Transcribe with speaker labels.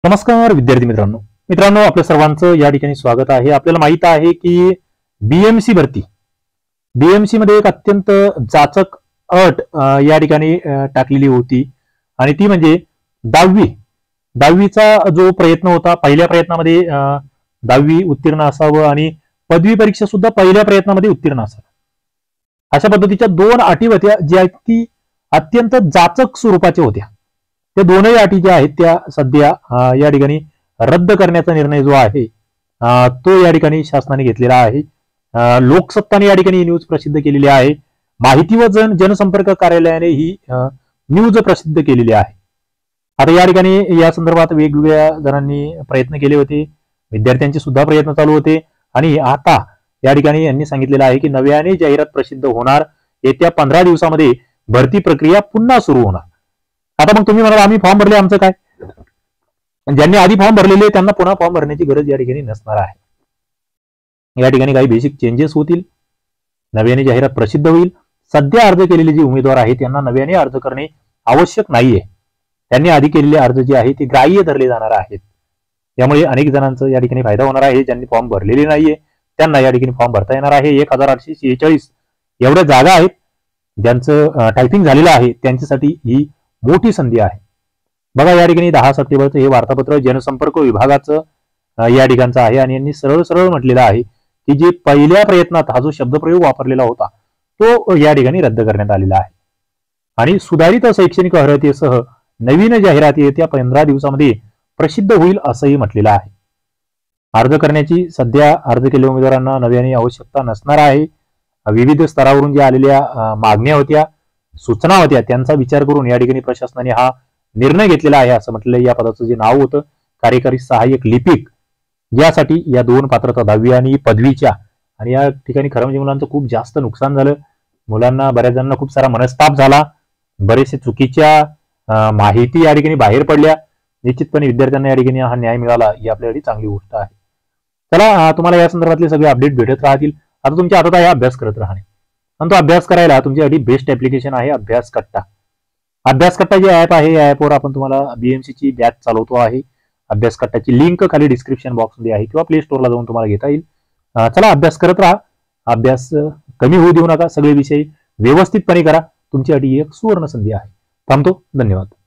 Speaker 1: नमस्कार विद्यार्थी मित्रांनो मित्रांनो आपल्या सर्वांचं या ठिकाणी स्वागत आहे। आपल्याला माहित आहे की बीएमसी भरती बीएमसी मध्ये एक अत्यंत जाचक अट या ठिकाणी टाकलेली होती आणि ती म्हणजे दहावीचा जो प्रयत्न होता, पहिल्या प्रयत्नामध्ये 10वी उत्तीर्ण असावं आणि पदवी परीक्षा सुद्धा पहिल्या प्रयत्नामध्ये उत्तीर्ण असावं, अशा पद्धतीच्या दोन अटी होत्या ज्या की अत्यंत जाचक स्वरूपाच्या होत्या। त्या दोनही अटी ज्या आहेत त्या सध्या या ठिकाणी रद्द करण्याचा निर्णय जो आहे तो या ठिकाणी शासनाने घेतलेला आहे। लोकसत्ताने या ठिकाणी न्यूज प्रसिद्ध केलेली आहे। माहिती व जनसंपर्क कार्यालयाने ही न्यूज प्रसिद्ध केलेली आहे। आता या ठिकाणी या संदर्भात वेगवेगळ्या जणांनी प्रयत्न केले होते, विद्यार्थ्यांचे सुद्धा प्रयत्न चालू होते आणि आता या ठिकाणी यांनी सांगितलेलं आहे की नव्याने जाहिरात प्रसिद्ध होणार, येत्या 15 दिवसामध्ये भरती प्रक्रिया पुन्हा सुरू होणार। आता मग तुम्ही म्हणाल आम्ही फॉर्म भरले, आमचं काय? ज्यांनी आधी फॉर्म भरलेले त्यांना पुन्हा फॉर्म भरण्याची गरज या ठिकाणी नसणार आहे। या ठिकाणी काही बेसिक चेंजेस होतील, नव्याने जाहिरात प्रसिद्ध होईल। सध्या अर्ज केलेले जे उमेदवार आहेत त्यांना नव्याने अर्ज करणे आवश्यक नाहीये, त्यांनी आधी केलेले अर्ज जे आहे ते ग्राह्य धरले जाणार आहेत। त्यामुळे अनेक जणांचा या ठिकाणी फायदा होणार आहे। ज्यांनी फॉर्म भरलेले नाहीये त्यांना या ठिकाणी फॉर्म भरता येणार आहे। 1846 एवढ्या जागा आहेत, ज्यांचं टायपिंग झालेलं आहे त्यांच्यासाठी ही मोठी संधी आहे। बघा या ठिकाणी 10 सप्टेंबरचं हे वार्तापत्र जनसंपर्क विभागाचं या ठिकाणचं आहे आणि यांनी सरळ सरळ म्हटलेलं आहे की जे पहिल्या प्रयत्नात हा जो शब्दप्रयोग वापरलेला होता तो या ठिकाणी रद्द करण्यात आलेला आहे आणि सुधारित शैक्षणिक अर्हतेसह नवीन जाहिरात येत्या 15 दिवसामध्ये प्रसिद्ध होईल असंही म्हटलेलं आहे। अर्ज करण्याची सध्या अर्ज केलेल्या उमेदवारांना नव्याने आवश्यकता नसणार आहे। विविध स्तरावरून ज्या आलेल्या मागण्या होत्या, सूचना होत्या त्यांचा विचार करून या ठिकाणी प्रशासनाने हा निर्णय घेतलेला आहे असं म्हटलेलं। या पदाचं जे नाव होतं कार्यकारी सहाय्यक लिपिक, यासाठी या दोन पात्रता 10वी आणि पदवीच्या, आणि या ठिकाणी खरं म्हणजे मुलांचं खूप जास्त नुकसान झालं। मुलांना बऱ्याच जणांना खूप सारा मनस्ताप झाला, बरेचसे चुकीच्या माहिती या ठिकाणी बाहेर पडल्या। निश्चितपणे विद्यार्थ्यांना या ठिकाणी हा न्याय मिळाला ही आपल्यासाठी चांगली गोष्ट आहे। चला तुम्हाला या संदर्भातले सगळे अपडेट भेटत राहतील। आता तुमच्या हातात आहे अभ्यास करत राहणे, आणि तो अभ्यास करायला तुमच्यासाठी बेस्ट ऍप्लिकेशन आहे अभ्यास कट्टा। अभ्यास कट्टा जे ऍप आहे या ऍपवर आपण तुम्हाला बीएमसी ची बॅच चालवतो आहे। अभ्यास कट्टाची लिंक खाली डिस्क्रिप्शन बॉक्स मध्ये आहे किंवा प्ले स्टोअरला जाऊन तुम्हाला घेता येईल। चला अभ्यास करत राहा, अभ्यास कमी होऊ देऊ नका, सगळे विषय व्यवस्थितपणे करा, तुमच्यासाठी एक सुवर्ण संधी आहे। थांबतो, धन्यवाद।